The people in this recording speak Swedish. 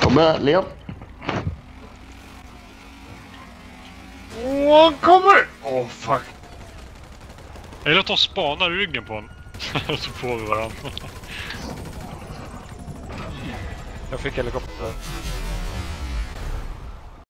Kommer, Leon. Åh, kommer! Åh, fuck. Eller ta spana ryggen på honom. Så får vi varandra. Jag fick helikopter.